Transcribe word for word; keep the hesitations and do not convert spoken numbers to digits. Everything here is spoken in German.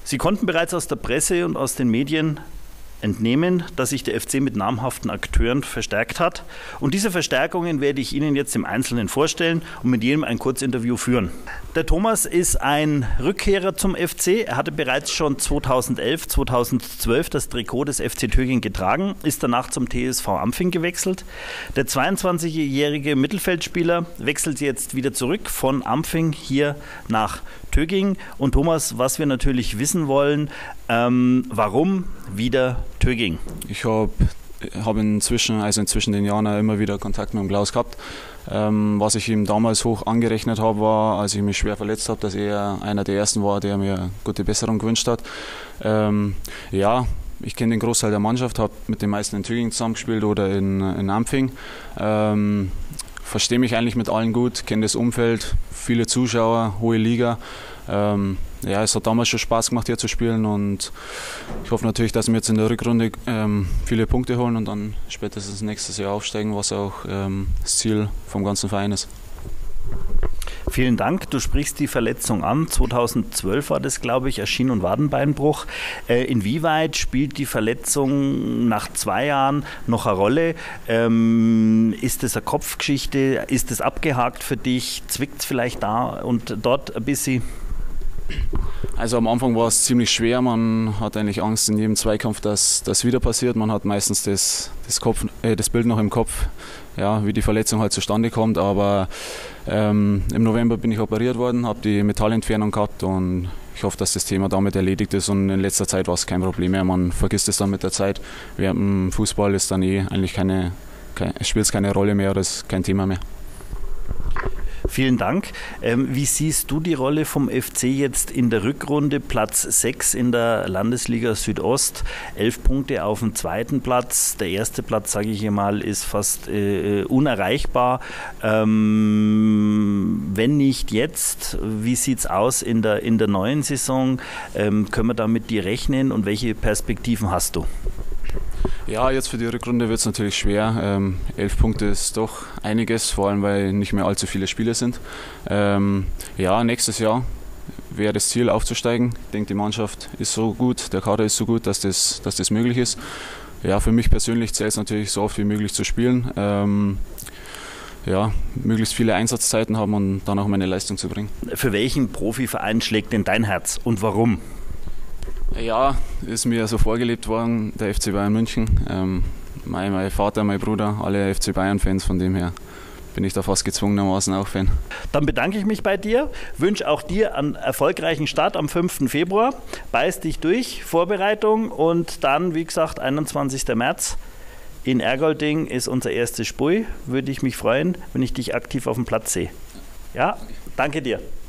Sie konnten bereits aus der Presse und aus den Medien entnehmen, dass sich der F C mit namhaften Akteuren verstärkt hat. Und diese Verstärkungen werde ich Ihnen jetzt im Einzelnen vorstellen und mit jedem ein Kurzinterview führen. Der Thomas ist ein Rückkehrer zum F C. Er hatte bereits schon zweitausendelf, zweitausendzwölf das Trikot des F C Töging getragen, ist danach zum T S V Ampfing gewechselt. Der zweiundzwanzigjährige Mittelfeldspieler wechselt jetzt wieder zurück von Ampfing hier nach Töging. Und Thomas, was wir natürlich wissen wollen, ähm, warum wieder Töging? Ich habe hab inzwischen, also inzwischen den Jahren immer wieder Kontakt mit dem Klaus gehabt. Ähm, was ich ihm damals hoch angerechnet habe, war, als ich mich schwer verletzt habe, dass er einer der Ersten war, der mir gute Besserung gewünscht hat. Ähm, ja, ich kenne den Großteil der Mannschaft, habe mit den meisten in Töging zusammengespielt oder in, in Ampfing. Ähm, verstehe mich eigentlich mit allen gut, kenne das Umfeld, viele Zuschauer, hohe Liga. Ähm, ja, es hat damals schon Spaß gemacht, hier zu spielen, und ich hoffe natürlich, dass wir jetzt in der Rückrunde ähm, viele Punkte holen und dann spätestens nächstes Jahr aufsteigen, was auch ähm, das Ziel vom ganzen Verein ist. Vielen Dank. Du sprichst die Verletzung an. zweitausendzwölf war das, glaube ich, Schien- und Wadenbeinbruch. Äh, inwieweit spielt die Verletzung nach zwei Jahren noch eine Rolle? Ähm, ist es eine Kopfgeschichte? Ist es abgehakt für dich? Zwickt es vielleicht da und dort ein bisschen? Also am Anfang war es ziemlich schwer. Man hat eigentlich Angst in jedem Zweikampf, dass das wieder passiert. Man hat meistens das, das, Kopf, äh, das Bild noch im Kopf, ja, wie die Verletzung halt zustande kommt. Aber ähm, im November bin ich operiert worden, habe die Metallentfernung gehabt und ich hoffe, dass das Thema damit erledigt ist. Und in letzter Zeit war es kein Problem mehr. Man vergisst es dann mit der Zeit. Während dem Fußball ist dann eh eigentlich keine, keine, spielt es keine Rolle mehr oder ist kein Thema mehr. Vielen Dank. Ähm, wie siehst du die Rolle vom F C jetzt in der Rückrunde? Platz sechs in der Landesliga Südost, elf Punkte auf dem zweiten Platz. Der erste Platz, sage ich hier mal, ist fast äh, unerreichbar. Ähm, wenn nicht jetzt, wie sieht es aus in der, in der neuen Saison? Ähm, können wir da mit dir rechnen und welche Perspektiven hast du? Ja, jetzt für die Rückrunde wird es natürlich schwer. Ähm, elf Punkte ist doch einiges, vor allem weil nicht mehr allzu viele Spiele sind. Ähm, ja, nächstes Jahr wäre das Ziel aufzusteigen. Ich denke, die Mannschaft ist so gut, der Kader ist so gut, dass das, dass das möglich ist. Ja, für mich persönlich zählt es natürlich, so oft wie möglich zu spielen. Ähm, ja, möglichst viele Einsatzzeiten haben und dann auch meine Leistung zu bringen. Für welchen Profiverein schlägt denn dein Herz und warum? Ja, ist mir so vorgelebt worden, der F C Bayern München. Ähm, mein, mein Vater, mein Bruder, alle F C Bayern-Fans, von dem her bin ich da fast gezwungenermaßen auch Fan. Dann bedanke ich mich bei dir, wünsche auch dir einen erfolgreichen Start am fünften Februar. Beiß dich durch, Vorbereitung, und dann, wie gesagt, einundzwanzigsten März in Ergolding ist unser erstes Spiel. Würde ich mich freuen, wenn ich dich aktiv auf dem Platz sehe. Ja, danke dir.